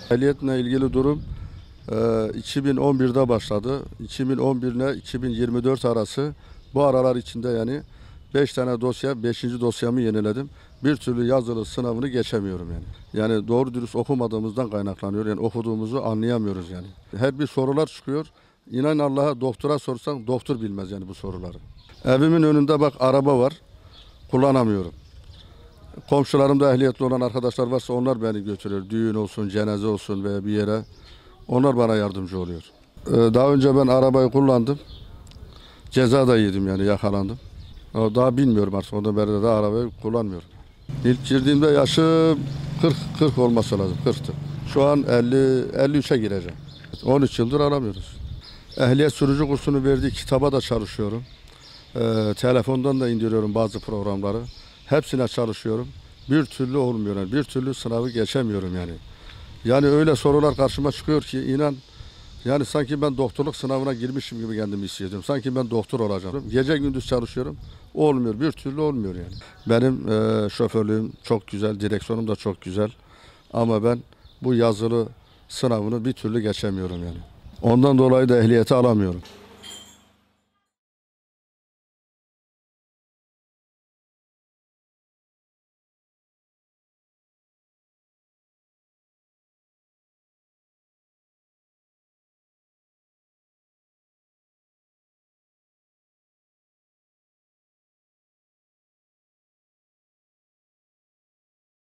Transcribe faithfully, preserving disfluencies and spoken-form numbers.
Ehliyetle ilgili durum e, iki bin on birde başladı. iki bin on bir ile iki bin yirmi dört arası bu aralar içinde yani beş tane dosya, beşinci dosyamı yeniledim. Bir türlü yazılı sınavını geçemiyorum yani. Yani doğru dürüst okumadığımızdan kaynaklanıyor. Yani okuduğumuzu anlayamıyoruz yani. Her bir sorular çıkıyor. İnan Allah'a doktora sorsan doktor bilmez yani bu soruları. Evimin önünde bak araba var. Kullanamıyorum. Komşularımda ehliyetli olan arkadaşlar varsa onlar beni götürüyor. Düğün olsun, cenaze olsun veya bir yere. Onlar bana yardımcı oluyor. Ee, daha önce ben arabayı kullandım. Ceza da yedim yani yakalandım. Daha bilmiyorum artık. Ondan beri de arabayı kullanmıyorum. İlk girdiğimde yaşım kırk kırk olması lazım. kırktı. Şu an elli elli üçe gireceğim. on üç yıldır alamıyoruz. Ehliyet sürücü kursunu verdiği kitaba da çalışıyorum. Ee, telefondan da indiriyorum bazı programları. Hepsine çalışıyorum. Bir türlü olmuyor. Yani. Bir türlü sınavı geçemiyorum yani. Yani öyle sorular karşıma çıkıyor ki inan yani sanki ben doktorluk sınavına girmişim gibi kendimi hissediyorum. Sanki ben doktor olacağım. Gece gündüz çalışıyorum. Olmuyor. Bir türlü olmuyor yani. Benim e, şoförlüğüm çok güzel. Direksiyonum da çok güzel. Ama ben bu yazılı sınavını bir türlü geçemiyorum yani. Ondan dolayı da ehliyeti alamıyorum.